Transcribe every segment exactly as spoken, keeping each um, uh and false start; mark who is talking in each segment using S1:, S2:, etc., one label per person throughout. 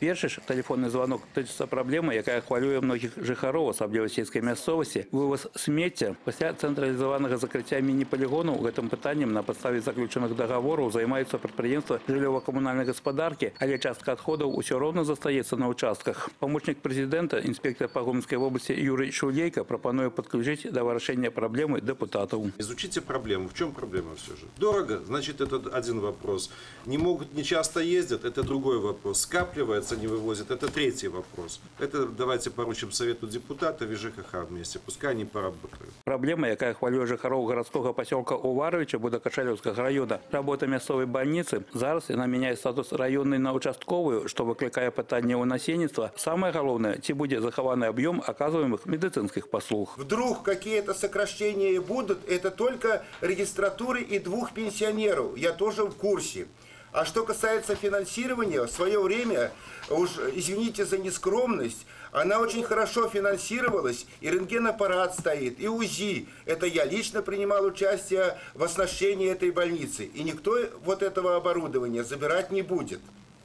S1: Першы ж тэлефонны звонок тычыцца праблемы, якая хвалюе многіх жыхароў, асабліва сельскай мясцовасці. Вывоз смецця. Пасля цэнтралізаванага закрыцця міні-палігону гэтым пытаннем на падставе заключаных дагавораў займаюцца прадпрыемства жыллёва-камунальнай гаспадаркі, але частка адходаў усё роўна застаецца на участках. Памочнік прэзідэнта, інспектор па Гомельскай вобласці Юрий Шулейка прапануе падключыць да вырашэння праблемы депутатов.
S2: Изучите проблему. В чем проблема все же? Дорого, значит, это один вопрос. Не могут, не часто ездят, это другой вопрос. Скапливается, не вывозят, это третий вопрос. Это давайте поручим Совету депутатов и ЖКХ вместе, пускай они поработают.
S1: Проблема, якая хвалюе жыхароў гарадскога пасёлка Уваровича Будакашалёўскага района, работа мясцовай больницы, зараз яна мяняе статус районнай на участковую, што выклікае пытанне ў насельніцтва. Самое галоўнае, ці будзе захаваны аб'ём аказваемых медицинских послуг.
S3: Вдруг какие-то сокращения будут, это только регистратуры и двух пенсионеров. Я тоже в курсе. А что касается финансирования, в свое время, уж извините за нескромность, она очень хорошо финансировалась, и рентгенаппарат стоит, и УЗИ. Это я лично принимал участие в оснащении этой больницы. И никто вот этого оборудования забирать не будет.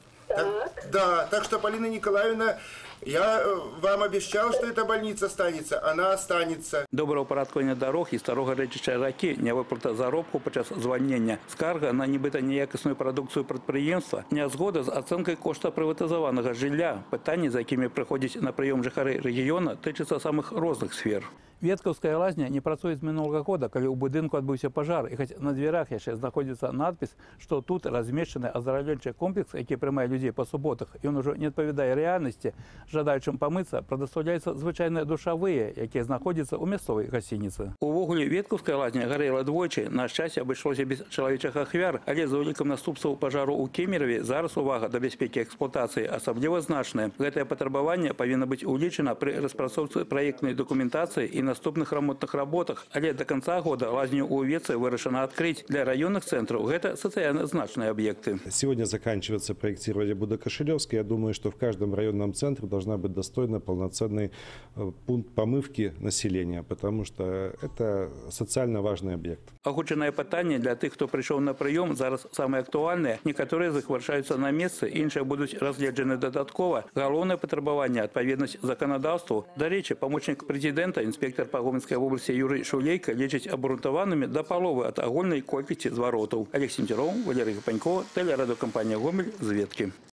S3: Так, да, так что, Полина Николаевна, я вам обещал, что эта больница останется, она останется.
S1: Добраўпарадкаванне дарог і старога рэчышча ракі, нявыплата заробку падчас звальнення, скарга на нібыта неякасную прадукцыю прадпрыемства, нязгода з ацэнкай кошта прыватызаванага жылля, пытанні, за якімі прыходзяць на прыём жыхары рэгіёна, тычыцца самых розных сфер. Веткаўская лазня не працуе з мінулага года, калі ў будынку адбыўся пажар, і хоць на дзвярах яшчэ знаходзіцца надпіс, што тут размешчаны аздараўленчы комплекс, які прымае людзей па суботах, ён ужо не адпавядае рэальнасці, жадаючым памыцца прадастаўляюцца звычайныя душавыя, якія знаходзяцца ў мясцовай гасцініцы. Увогуле, Веткаўская лазня гарэла двойчы, на шчасце абышлося без чалавечых ахвяр, але з улікам наступстваў пажару ў Кемераве зараз увага да бяспекі эксплуатацыі асабліва значная. Гэтае патрабаванне павінна быць улічана пры распрацоўцы праектнай дакументацыі і наступных ремонтных работах, але до конца года лазню у Увецы вырашана открыть. Для районных центров это социально значные объекты.
S4: Сегодня заканчивается проектирование Будакашалёвской. Я думаю, что в каждом районном центре должна быть достойно полноценный пункт помывки населения, потому что это социально важный объект.
S1: Агучанае пытанне для тех, кто пришел на прием, зараз самые актуальные. Некоторые з іх вырашаюцца на месцы, іншыя будуць разгледжаны дадаткова. Галоўнае патрабаванне адпаведнасць заканадаўству. До речі, помощник президента, инспектор па Гомельскай вобласці Юрий Шулейка лічыць абрунтаванымі да паловы ад агульнай колькасці зваротаў. Олег Сенцюроў, Валерий Гапанько, тэлерадыёкампанія Гомель, Зведкі.